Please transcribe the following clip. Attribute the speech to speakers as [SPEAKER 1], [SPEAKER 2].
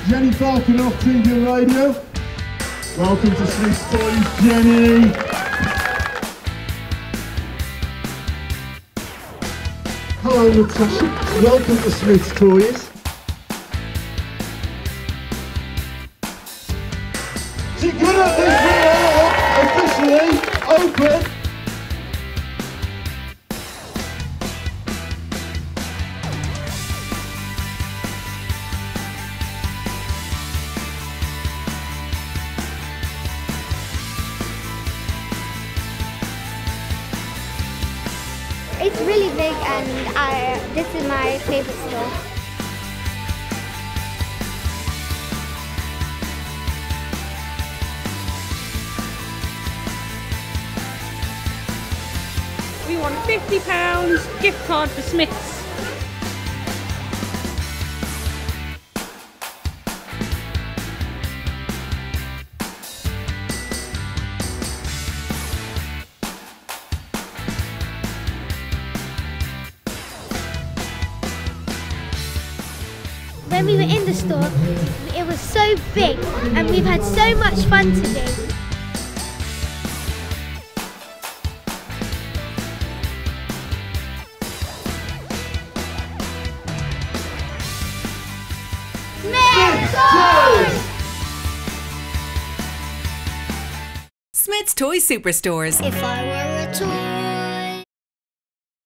[SPEAKER 1] Jenny Falcon off TV and Radio. Welcome to Smyths Toys, Jenny. Hello Natasha, welcome to Smyths Toys. See, good at this, we are officially open.
[SPEAKER 2] It's really big and this is my favourite store.
[SPEAKER 3] We want £50 gift card for Smyths.
[SPEAKER 2] When we were in the store, it was so big and we've had so much fun today.
[SPEAKER 4] Smyths Toy Superstores.
[SPEAKER 2] If I were a toy